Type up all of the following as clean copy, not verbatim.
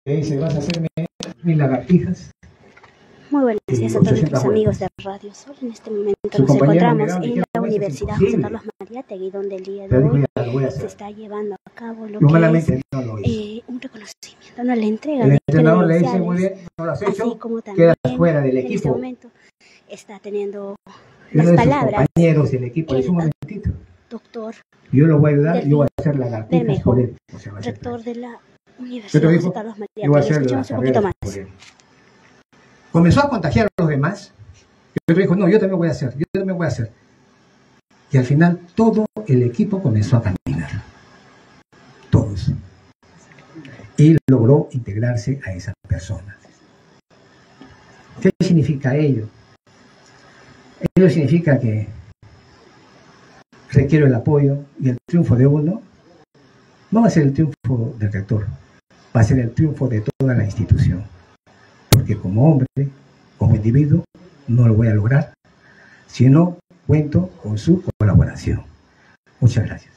dice, vas a hacerme mis lagartijas. Muy buenos días a todos nuestros amigos de Radio Sol. En este momento nos encontramos en la Universidad José Carlos Mariátegui, donde el día de hoy se está llevando a cabo lo que es un reconocimiento, no la entrega el de entrenador le dice, credenciales, muy bien, no lo has hecho, así como también quedas fuera del equipo. en este momento está teniendo Uno las de sus palabras compañeros del equipo le dice, un momentito, doctor yo lo voy a ayudar, yo voy a hacer lagartijas por él. O sea, rector de la Universidad José Carlos Mariátegui. Escuchemos un poquito más. Comenzó a contagiar a los demás. Y otro dijo, no, yo también voy a hacer, yo también voy a hacer. Y al final todo el equipo comenzó a caminar. Todos. Y logró integrarse a esa persona. ¿Qué significa ello? Ello significa que requiero el apoyo y el triunfo de uno. No va a ser el triunfo del rector, va a ser el triunfo de toda la institución. Porque como hombre, como individuo, no lo voy a lograr si no cuento con su colaboración. Muchas gracias.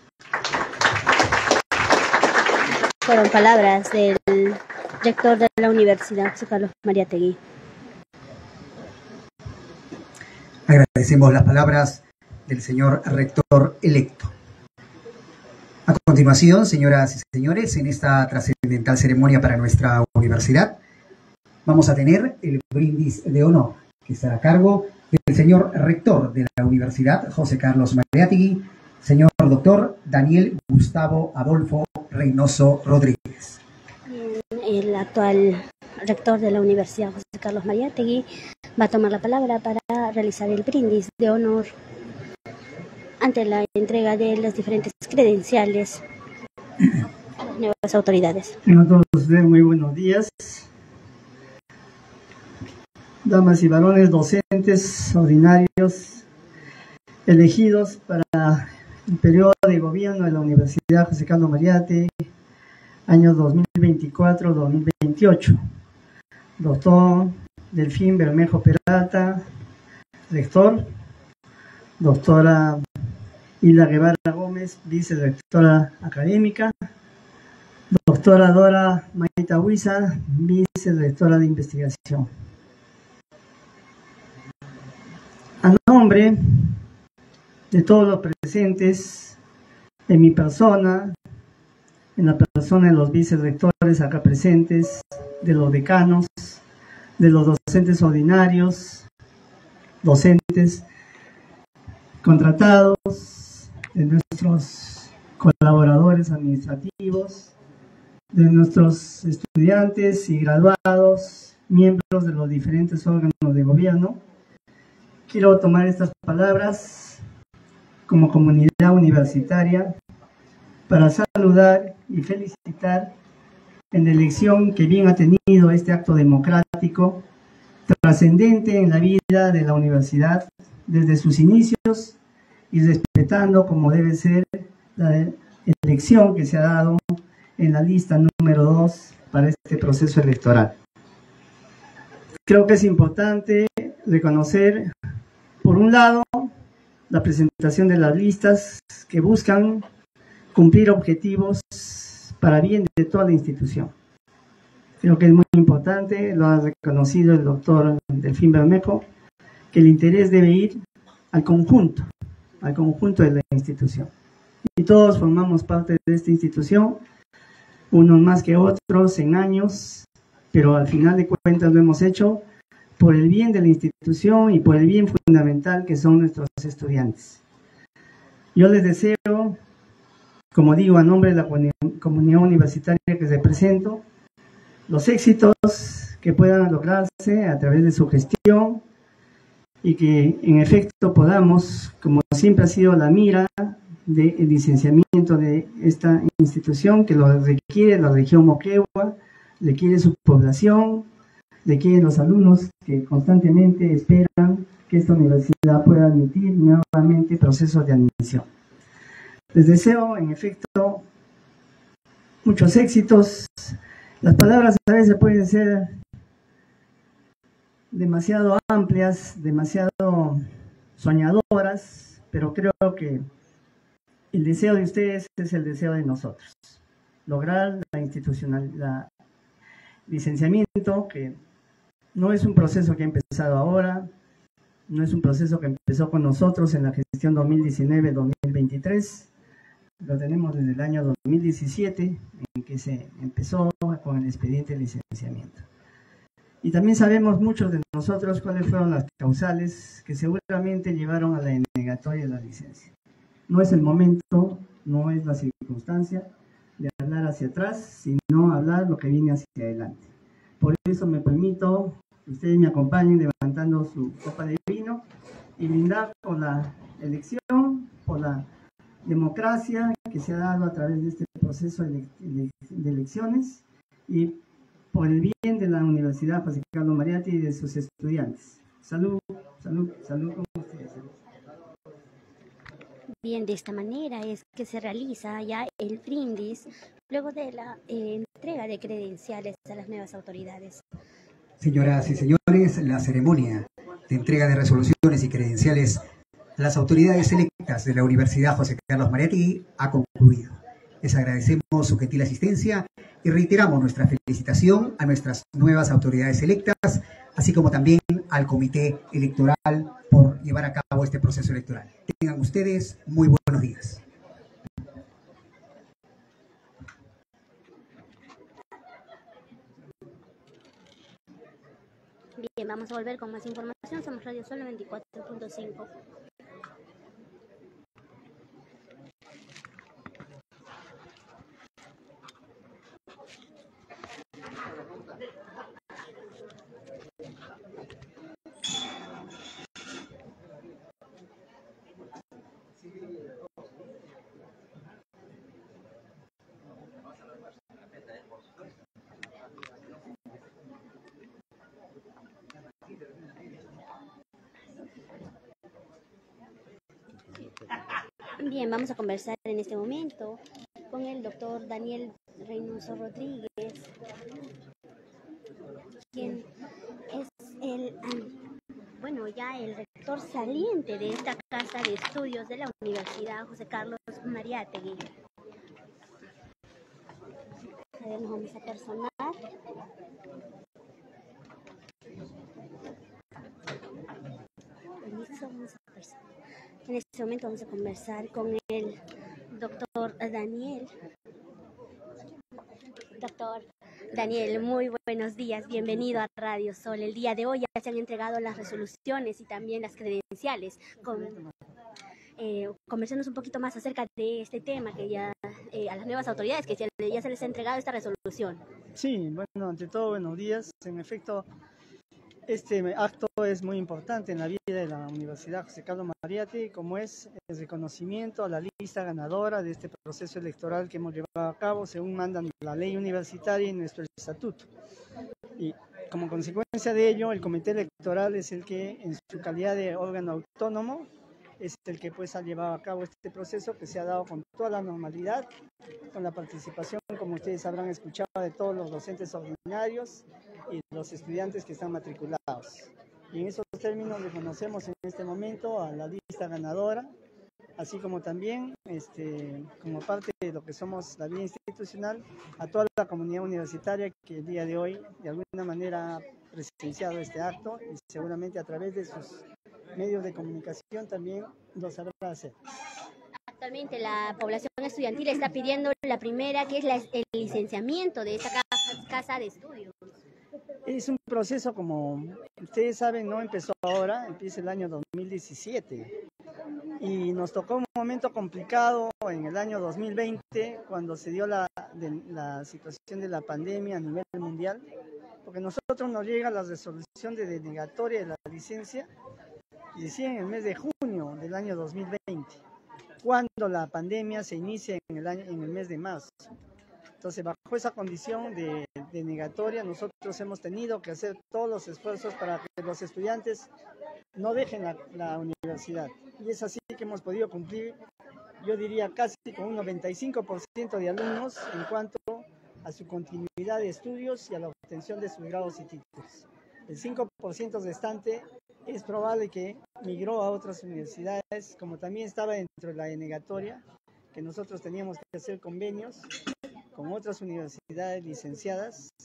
Fueron palabras del rector de la Universidad José Carlos Mariátegui. Agradecemos las palabras del señor rector electo. A continuación, señoras y señores, en esta trascendental ceremonia para nuestra universidad, vamos a tener el brindis de honor, que estará a cargo del señor rector de la Universidad José Carlos Mariátegui, señor doctor Daniel Gustavo Adolfo Reynoso Rodríguez. El actual rector de la Universidad José Carlos Mariátegui va a tomar la palabra para realizar el brindis de honor ante la entrega de las diferentes credenciales a las nuevas autoridades. A todos ustedes, muy buenos días. Damas y varones docentes ordinarios elegidos para el periodo de gobierno de la Universidad José Carlos Mariátegui, años 2024-2028. Doctor Delfín Bermejo Peralta, rector. Doctora Hilda Guevara Gómez, vicerrectora académica. Doctora Dora Maita Huiza, vicerrectora de investigación. A nombre de todos los presentes, en mi persona, en la persona de los vicerrectores acá presentes, de los decanos, de los docentes ordinarios, docentes contratados, de nuestros colaboradores administrativos, de nuestros estudiantes y graduados, miembros de los diferentes órganos de gobierno. Quiero tomar estas palabras como comunidad universitaria para saludar y felicitar en la elección que bien ha tenido este acto democrático trascendente en la vida de la universidad desde sus inicios y respetando como debe ser la elección que se ha dado en la lista número 2 para este proceso electoral. Creo que es importante reconocer, por un lado, la presentación de las listas que buscan cumplir objetivos para bien de toda la institución. Creo que es muy importante, lo ha reconocido el doctor Delfín Bermejo, que el interés debe ir al conjunto de la institución. Y todos formamos parte de esta institución, unos más que otros en años, pero al final de cuentas lo hemos hecho por el bien de la institución y por el bien fundamental que son nuestros estudiantes. Yo les deseo, como digo, a nombre de la comunidad universitaria que represento, los éxitos que puedan lograrse a través de su gestión y que en efecto podamos, como siempre ha sido la mira del licenciamiento de esta institución, que lo requiere la región Moquegua, requiere su población, requieren los alumnos que constantemente esperan que esta universidad pueda admitir nuevamente procesos de admisión. Les deseo, en efecto, muchos éxitos. Las palabras a veces pueden ser demasiado amplias, demasiado soñadoras, pero creo que el deseo de ustedes es el deseo de nosotros. Lograr la licenciamiento, que no es un proceso que ha empezado ahora, no es un proceso que empezó con nosotros en la gestión 2019-2023, lo tenemos desde el año 2017, en que se empezó con el expediente de licenciamiento. Y también sabemos muchos de nosotros cuáles fueron las causales que seguramente llevaron a la denegatoria de la licencia. No es el momento, no es la circunstancia de hablar hacia atrás, sino hablar lo que viene hacia adelante. Por eso me permito que ustedes me acompañen levantando su copa de vino y brindar por la elección, por la democracia que se ha dado a través de este proceso de elecciones y por el bien de la Universidad José Carlos Mariátegui y de sus estudiantes. Salud, salud, salud con ustedes. Bien, de esta manera es que se realiza ya el brindis luego de la entrega de credenciales a las nuevas autoridades. Señoras y señores, la ceremonia de entrega de resoluciones y credenciales a las autoridades electas de la Universidad José Carlos Mariátegui ha concluido. Les agradecemos su gentil asistencia y reiteramos nuestra felicitación a nuestras nuevas autoridades electas, así como también al Comité Electoral por llevar a cabo este proceso electoral. Tengan ustedes muy buenos días. Bien, vamos a volver con más información. Somos Radio Sol 94.5. Bien, vamos a conversar en este momento con el doctor Daniel Reynoso Rodríguez, quien es ya el rector saliente de esta casa de estudios de la Universidad José Carlos Mariátegui. A ver, nos vamos a personar. En este momento vamos a conversar con el doctor Daniel. Doctor Daniel, muy buenos días, bienvenido a Radio Sol. El día de hoy ya se han entregado las resoluciones y también las credenciales. Conversarnos un poquito más acerca de este tema que ya a las nuevas autoridades que ya se les ha entregado esta resolución. Sí, bueno, ante todo, buenos días. En efecto, este acto es muy importante en la vida de la Universidad José Carlos Mariátegui, como es el reconocimiento a la lista ganadora de este proceso electoral que hemos llevado a cabo según mandan la ley universitaria y nuestro estatuto. Y como consecuencia de ello, el comité electoral es el que, en su calidad de órgano autónomo, es el que pues ha llevado a cabo este proceso que se ha dado con toda la normalidad, con la participación, como ustedes habrán escuchado, de todos los docentes ordinarios y los estudiantes que están matriculados. Y en esos términos reconocemos en este momento a la lista ganadora, así como también, como parte de lo que somos la vía institucional, a toda la comunidad universitaria que el día de hoy de alguna manera ha presenciado este acto y seguramente a través de sus medios de comunicación también lo sabrá hacer. Actualmente la población estudiantil está pidiendo la primera, que es el licenciamiento de esta casa de estudios. Es un proceso, como ustedes saben, no empezó ahora, empieza el año 2017. Y nos tocó un momento complicado en el año 2020, cuando se dio la situación de la pandemia a nivel mundial, porque a nosotros nos llega la resolución de denegatoria de la licencia, y decía en el mes de junio del año 2020, cuando la pandemia se inicia en el mes de marzo. Entonces, bajo esa condición de denegatoria, nosotros hemos tenido que hacer todos los esfuerzos para que los estudiantes no dejen la universidad. Y es así que hemos podido cumplir, yo diría casi con un 95% de alumnos en cuanto a su continuidad de estudios y a la obtención de sus grados y títulos. El 5% restante es probable que migró a otras universidades, como también estaba dentro de la denegatoria, que nosotros teníamos que hacer convenios con otras universidades licenciadas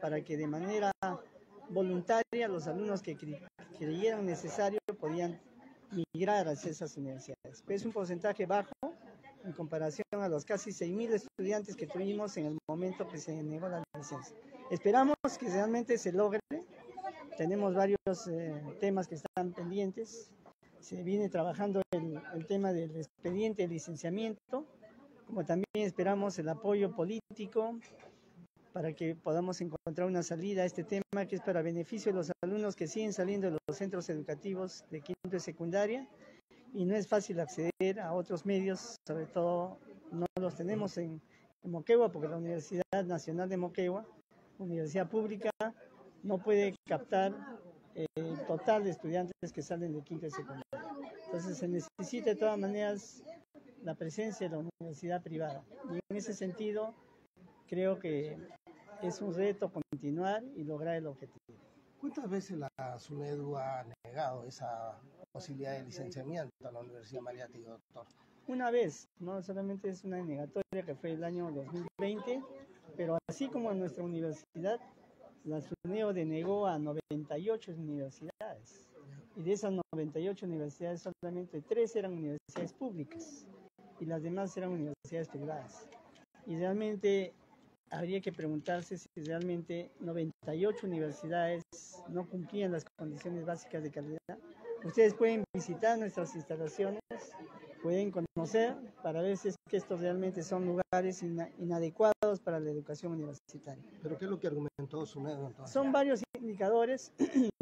para que de manera voluntaria los alumnos que creyeran necesario podían migrar hacia esas universidades. Es un porcentaje bajo en comparación a los casi 6.000 estudiantes que tuvimos en el momento que se negó la licencia. Esperamos que realmente se logre. Tenemos varios temas que están pendientes. Se viene trabajando el tema del expediente de licenciamiento, como también esperamos el apoyo político para que podamos encontrar una salida a este tema que es para beneficio de los alumnos que siguen saliendo de los centros educativos de quinto y secundaria, y no es fácil acceder a otros medios, sobre todo no los tenemos en Moquegua, porque la Universidad Nacional de Moquegua, universidad pública, no puede captar el total de estudiantes que salen de quinto y secundaria. Entonces se necesita de todas maneras la presencia de la universidad privada, y en ese sentido creo que es un reto continuar y lograr el objetivo. ¿Cuántas veces la SUNEDU ha negado esa posibilidad de licenciamiento a la Universidad Mariátegui, doctor? Una vez, no solamente es una denegatoria que fue el año 2020, pero así como en nuestra universidad, la SUNEDU denegó a 98 universidades. Y de esas 98 universidades solamente 3 eran universidades públicas y las demás eran universidades privadas. Y realmente habría que preguntarse si realmente 98 universidades no cumplían las condiciones básicas de calidad. Ustedes pueden visitar nuestras instalaciones, pueden conocer para ver si es que estos realmente son lugares inadecuados para la educación universitaria. ¿Pero qué es lo que argumentó SUNEDU entonces? Son varios indicadores,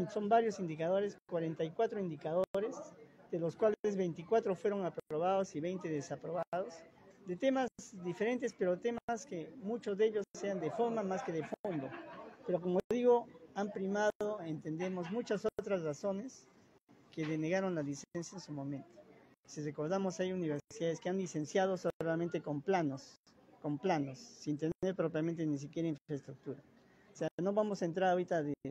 44 indicadores, de los cuales 24 fueron aprobados y 20 desaprobados, de temas diferentes, pero temas que muchos de ellos sean de forma más que de fondo. Pero como digo, han primado, entendemos, muchas otras razones que denegaron la licencia en su momento. Si recordamos, hay universidades que han licenciado solamente con planos, sin tener propiamente ni siquiera infraestructura. O sea, no vamos a entrar ahorita de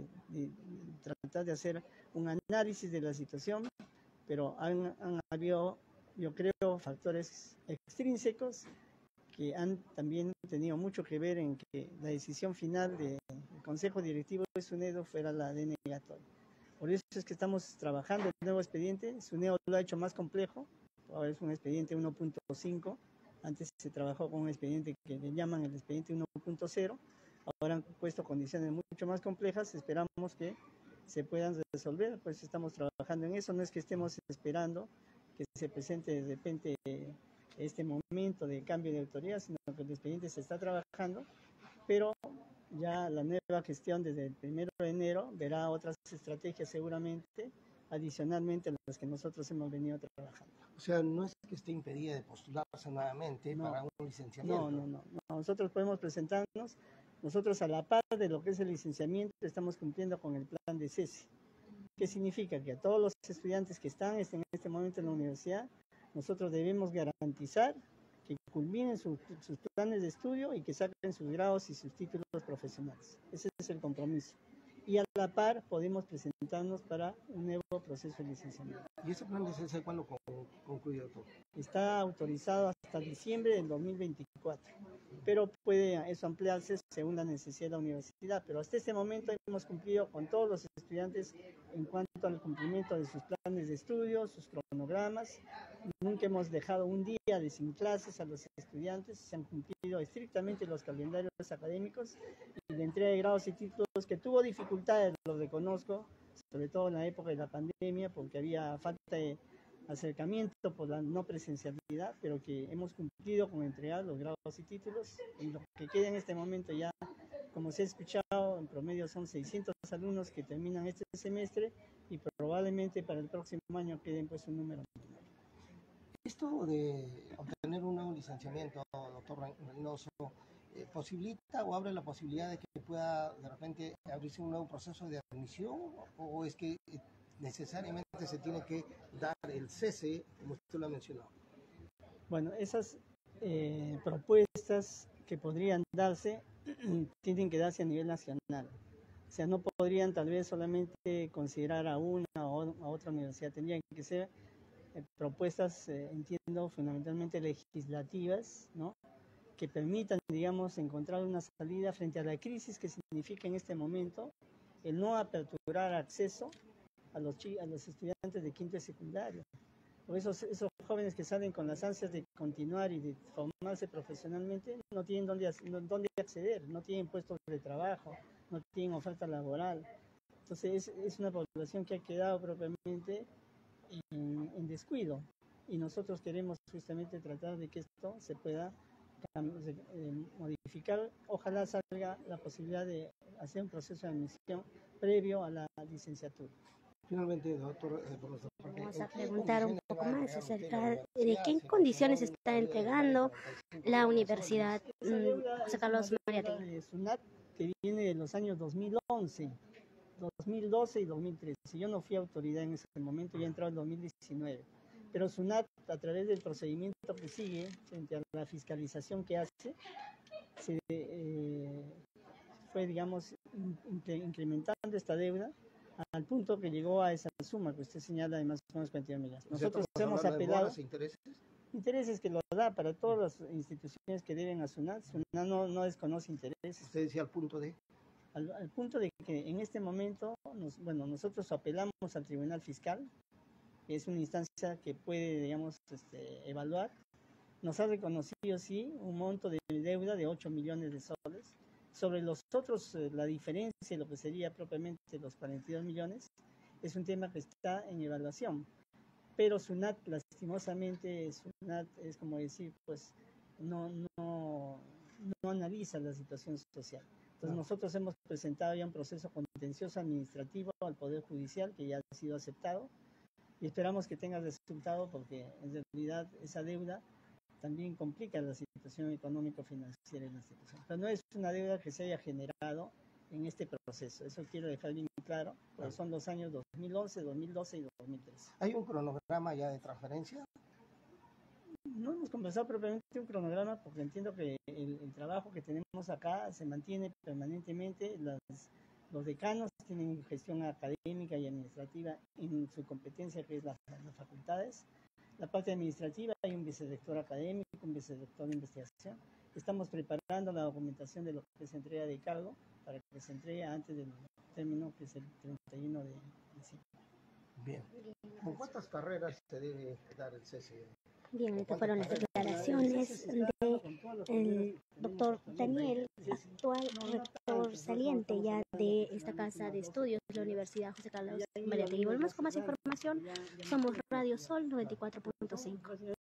tratar de hacer un análisis de la situación, pero han habido, yo creo, factores extrínsecos que han también tenido mucho que ver en que la decisión final del Consejo Directivo de SUNEDU fuera la denegatoria. Por eso es que estamos trabajando el nuevo expediente. SUNEDU lo ha hecho más complejo, ahora es un expediente 1.5, antes se trabajó con un expediente que le llaman el expediente 1.0, ahora han puesto condiciones mucho más complejas, esperamos que se puedan resolver, pues estamos trabajando en eso, no es que estemos esperando que se presente de repente este momento de cambio de autoridad, sino que el expediente se está trabajando, pero ya la nueva gestión desde el 1 de enero verá otras estrategias seguramente, adicionalmente a las que nosotros hemos venido trabajando. O sea, no es que esté impedida de postularse nuevamente para un licenciamiento. No, nosotros podemos presentarnos. Nosotros, a la par de lo que es el licenciamiento, estamos cumpliendo con el plan de cese. ¿Qué significa? Que a todos los estudiantes que están en este momento en la universidad, nosotros debemos garantizar que culminen sus planes de estudio y que saquen sus grados y sus títulos profesionales. Ese es el compromiso. Y a la par podemos presentarnos para un nuevo proceso de licenciamiento. ¿Y ese plan de cese cuándo concluye, doctor? Está autorizado hasta diciembre del 2024, pero puede eso ampliarse según la necesidad de la universidad. Pero hasta este momento hemos cumplido con todos los estudiantes en cuanto al cumplimiento de sus planes de estudio, sus cronogramas. Nunca hemos dejado un día de sin clases a los estudiantes, se han cumplido estrictamente los calendarios académicos y la entrega de grados y títulos, que tuvo dificultades, lo reconozco, sobre todo en la época de la pandemia, porque había falta de acercamiento por la no presencialidad, pero que hemos cumplido con entregar los grados y títulos. Y lo que queda en este momento ya, como se ha escuchado, en promedio son 600 alumnos que terminan este semestre y probablemente para el próximo año queden pues un número menor. Esto de obtener un nuevo licenciamiento, doctor Reynoso, ¿posibilita o abre la posibilidad de que pueda de repente abrirse un nuevo proceso de admisión, o es que necesariamente se tiene que dar el cese, como usted lo ha mencionado? Bueno, esas propuestas que podrían darse tienen que darse a nivel nacional. O sea, no podrían tal vez solamente considerar a una o a otra universidad, tendrían que ser propuestas, entiendo, fundamentalmente legislativas, ¿no?, que permitan, digamos, encontrar una salida frente a la crisis que significa en este momento el no aperturar acceso a los estudiantes de quinto y secundario. Por esos jóvenes que salen con las ansias de continuar y de formarse profesionalmente no tienen dónde acceder, no tienen puestos de trabajo, no tienen oferta laboral. Entonces es una población que ha quedado propiamente en descuido, y nosotros queremos justamente tratar de que esto se pueda modificar. Ojalá salga la posibilidad de hacer un proceso de admisión previo a la licenciatura. Finalmente, doctor, por nuestra parte, vamos a preguntar un poco más acerca de qué condiciones está entregando la Universidad José Carlos Mariátegui. SUNAT, que viene de los años 2011, 2012 y 2013. Yo no fui autoridad en ese momento, ya entró en 2019. Pero SUNAT, a través del procedimiento que sigue, frente a la fiscalización que hace, fue, digamos, incrementando esta deuda al punto que llegó a esa suma que usted señala de más o menos 22 millones. Nosotros hemos apelado intereses que lo da para todas las instituciones que deben a SUNAT. SUNAT no desconoce intereses. Usted decía al punto de... Al punto de que en este momento, nosotros apelamos al Tribunal Fiscal, que es una instancia que puede, digamos, evaluar. Nos ha reconocido, sí, un monto de deuda de 8 millones de soles. Sobre los otros, la diferencia, lo que sería propiamente los 42 millones, es un tema que está en evaluación. Pero SUNAT, lastimosamente, SUNAT es como decir, pues, no analiza la situación social. Entonces nosotros hemos presentado ya un proceso contencioso administrativo al Poder Judicial que ya ha sido aceptado y esperamos que tenga resultado, porque en realidad esa deuda también complica la situación económico-financiera de la institución. Pero no es una deuda que se haya generado en este proceso, eso quiero dejar bien claro, porque son los años 2011, 2012 y 2013. ¿Hay un cronograma ya de transferencia? No hemos conversado propiamente un cronograma, porque entiendo que el trabajo que tenemos acá se mantiene permanentemente. Los decanos tienen gestión académica y administrativa en su competencia, que es las facultades. La parte administrativa, hay un vicerrector académico, un vicerrector de investigación. Estamos preparando la documentación de lo que se entrega de cargo para que se entregue antes del término, que es el 31 de diciembre. Bien. ¿Con cuántas carreras se debe dar el cese? Bien, estas fueron las declaraciones del doctor Daniel, actual rector saliente ya de esta casa de estudios de la Universidad José Carlos Mariátegui. Volvemos con más información. Somos Radio Sol 94.5.